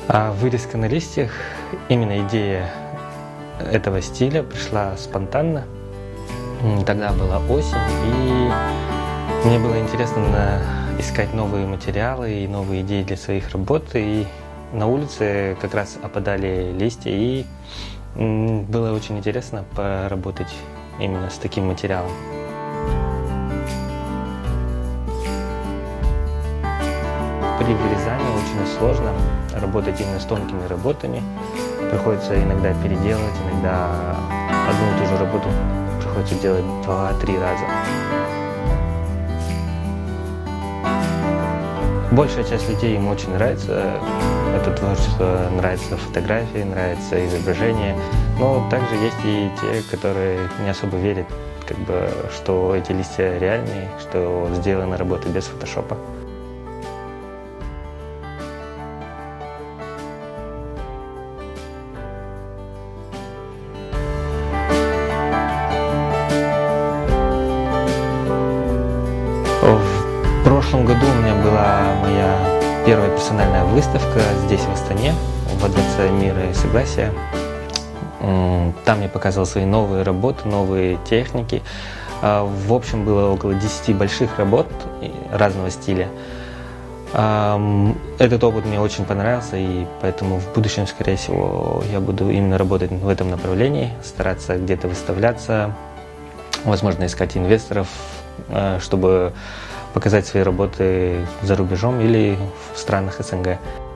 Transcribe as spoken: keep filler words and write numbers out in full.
А вырезка на листьях, именно идея этого стиля пришла спонтанно. Тогда была осень, и мне было интересно искать новые материалы и новые идеи для своих работ. И на улице как раз опадали листья, и было очень интересно поработать именно с таким материалом. При вырезании очень сложно работать именно с тонкими работами. Приходится иногда переделывать, иногда одну и ту же работу приходится делать два-три раза. Большая часть людей им очень нравится это творчество, нравятся фотографии, нравится изображение, но также есть и те, которые не особо верят, как бы, что эти листья реальные, что сделана работа без фотошопа. В прошлом году у меня была моя первая персональная выставка здесь, в Астане, во Дворце мира и согласия. Там я показывал свои новые работы, новые техники. В общем, было около десяти больших работ разного стиля. Этот опыт мне очень понравился, и поэтому в будущем, скорее всего, я буду именно работать в этом направлении, стараться где-то выставляться, возможно, искать инвесторов, чтобы показать свои работы за рубежом или в странах СНГ.